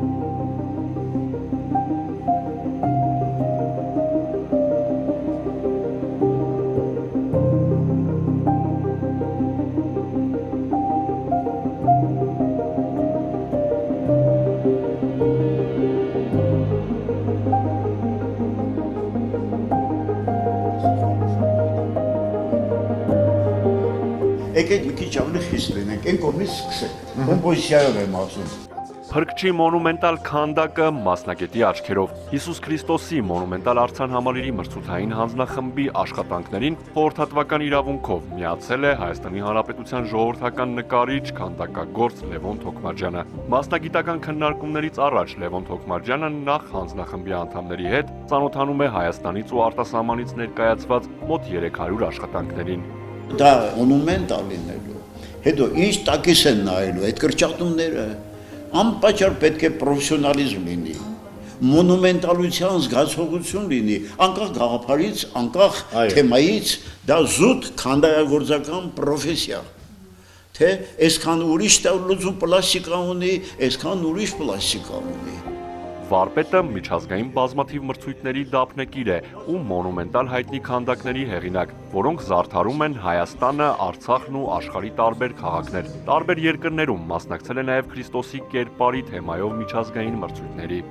Եկեք մի քիչ ավելի խիստ լինենք, այն կողմից սկսենք, կոմպոզիցիայով եմ ասում։ Փրկչի մոնումենտալ քանդակը մասնագետի աչքերով Հիսուս Քրիստոսի մոնումենտալ արձան համալիրի մրցութային հանձնախմբի աշխատանքներին խորհրդատվական իրավունքով միացել է Հայաստանի Հանրապետության ժողովրդական նկարիչ քանդակագործ Լևոն Թոքմաջյանը։ Մասնագիտական քննարկումներից առաջ Լևոն Թոքմաջյանը նախ հանձնախմբի անդամների հետ ծանոթանում է Հայաստանից ու արտասահմանից ներկայացված մոտ 300 աշխատանքներին։ Դա մոնումենտ լինելու, հետո ինչ տակիս են նայելու, այդ կրճատումները անպատճառ պետք է պրոֆեսիոնալիզմ լինի, մոնումենտալության զգացողություն լինի, անկախ գաղափարից, անկախ թեմայից, դա զուտ քանդակագործական պրոֆեսիա, թե այսքան ուրիշ լուծում պլաստիկա ունի, այսքան ուրիշ պլաստիկա ունի։ Վարպետը միջազգային բազմաթիվ մրցույթների դափնեկիր է ու մոնումենտալ հայտնի քանդակների հեղինակ, որոնք զարդարում են Հայաստանը, Արցախն ու աշխարհի տարբեր քաղաքներ։ Տարբեր երկրներում մասնակցել է նաև Քրիստոսի կերպարի թեմայով միջազգային մրցույթների։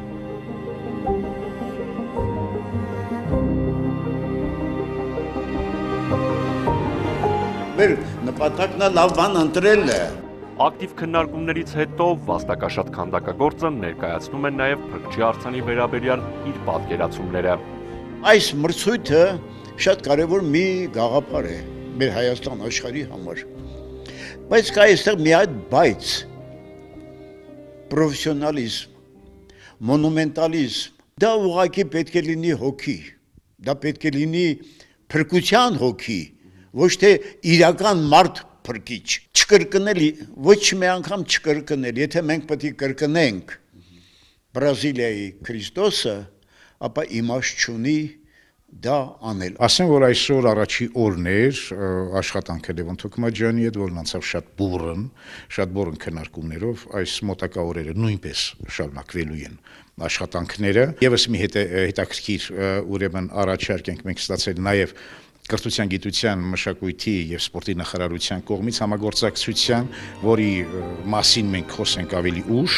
Մեր նպատակն է լավ բան ընտրելն է։ Ակտիվ քննարկումներից հետո վաստակաշատ քանդակագործը ներկայացնում է նաև Փրկչի արձանի վերաբերյալ իր պատկերացումները։ Այս մրցույթը շատ կարևոր մի գաղափար է մեր Հայաստան աշխարհի համար։ Բայց կա այստեղ մի հատ բայց պրոֆեսիոնալիզմ, մոնումենտալիզմ, դա ուղղակի պետք է լինի հոգի, դա պետք է լինի փրկության հոգի, ոչ թե իրական մարդ փրկիչ, չկրկնել, ոչ մի անգամ չկրկնել, եթե մենք պետք է կրկնենք Բրազիլիայի Քրիստոսը, ապա իմաստ չունի դա անել։ Ասեմ, որ այսօր առաջի օրն էր աշխատանքը Լևոն Թոքմաջյանի հետ, որն անցավ շատ բուրըն քննարկումներով, այս մոտակա օրերը նույնպես շարունակվելու են աշխատանքները։ Եվս մի հետաքրքիր ուրեմն առաջարկ ենք մենք ստացել նաև Կրթության, գիտության, մշակույթի և սպորտի նախարարության կողմից համագործակցության, որի մասին մենք խոսենք ավելի ուշ։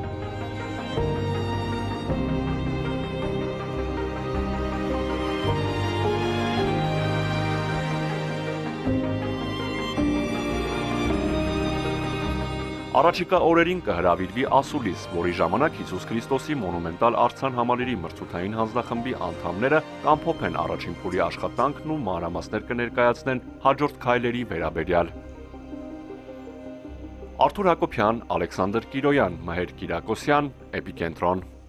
Առաջիկա օրերին կհրավիրվի ասուլիս, որի ժամանակ Հիսուս Քրիստոսի մոնումենտալ արձան համալիրի մրցութային հանձնախմբի անդամները կամփոփեն առաջին փուլի աշխատանքն ու մանրամասներ կներկայացնեն հաջորդ քայլերի վերաբերյալ։ Արթուր Հակոբյան, Ալեքսանդր Կիրոյան, Մհեր Կիրակոսյան, Էպիկենտրոն։